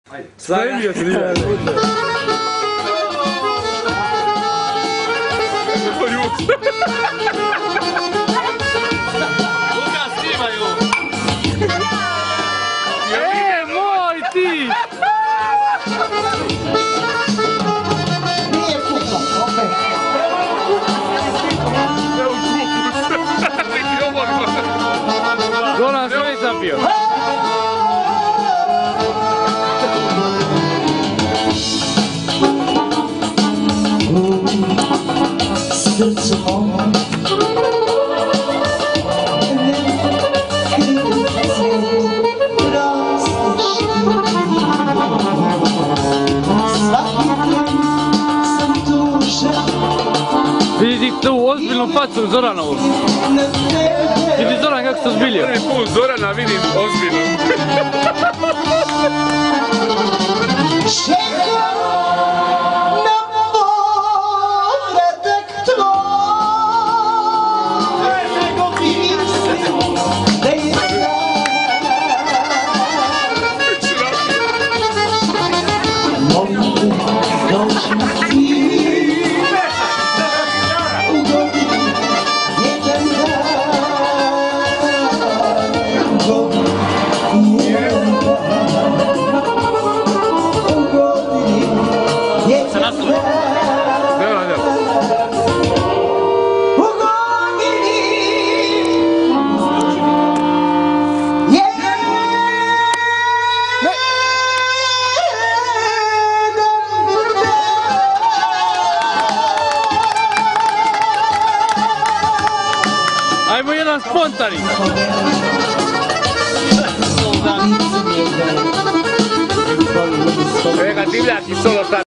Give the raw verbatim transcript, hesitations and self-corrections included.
Spremio se nije. Luka, snimaju! E, moj ti! Nije kupno, opet. Evo kupus. Zoran, što nisam pio? Srce mom, Vidi tu ozbiljnu facu Zoranovu. Vidi Zoran kako se ozbiljio. Prvi put Zorana vidim ozbiljno. Ajmo jedan spontani! Ega divljak i solo